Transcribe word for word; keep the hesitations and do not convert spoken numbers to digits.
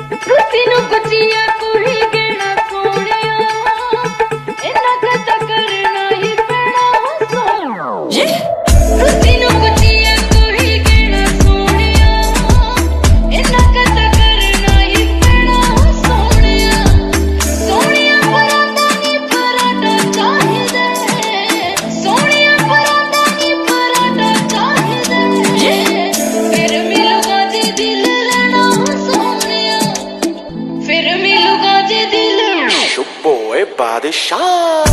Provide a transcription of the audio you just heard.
रुसी नु कुचिया कोई गहना सोनिया इन्ना कदा करना ही पैना सोनिया रुसी नु कुचिया कोई गहना सोनिया इन्ना कदा करना ही पैना सोनिया सोनिया परांदा नी परांदा चाहिदा सोनिया परांदा नी परांदा चाहिदा फिर मिलूगा जी दिल लेना सोनिया फिर मिलूगा जी दिल Boy Badshah